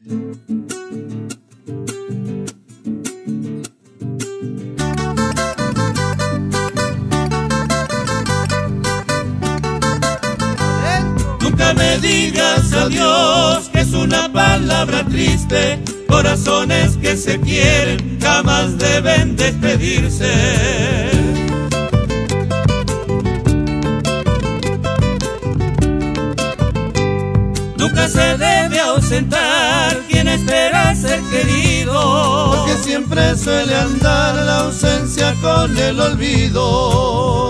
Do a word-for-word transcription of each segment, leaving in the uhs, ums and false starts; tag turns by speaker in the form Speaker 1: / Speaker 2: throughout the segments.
Speaker 1: Nunca me digas adiós, que es una palabra triste. Corazones que se quieren jamás deben despedirse. Nunca se debe ausentar quien espera ser querido,
Speaker 2: porque siempre suele andar la ausencia con el olvido.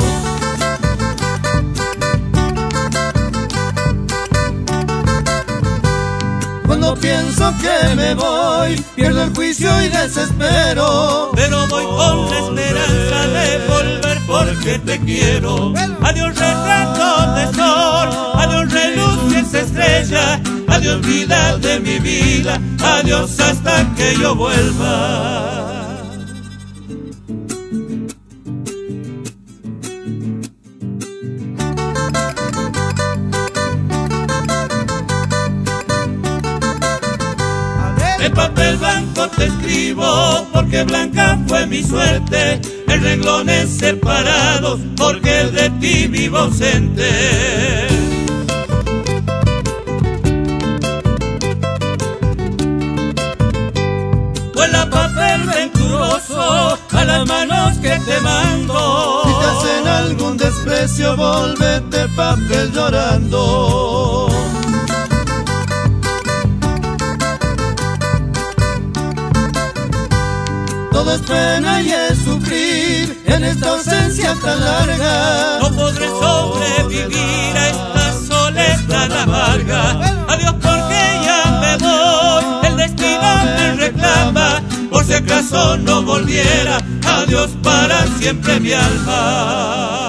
Speaker 2: Cuando pienso que me voy, pierdo el juicio y desespero,
Speaker 1: pero voy con la esperanza de volver porque te quiero. Adiós retrato de sol, adiós reluciente estrella, adiós vida de mi vida, adiós hasta que yo vuelva. De papel blanco te escribo, porque blanca fue mi suerte, en renglones separados, porque de ti vivo ausente. Vuela papel venturoso a las manos que te mando.
Speaker 2: Si te hacen algún desprecio, volvete papel llorando. Todo es pena y es sufrir en esta ausencia tan larga.
Speaker 1: No podré sobrevivir a esta soledad amarga. Adiós porque ya me voy, el destino me reclama. Por si acaso no volviera, adiós para siempre mi alma.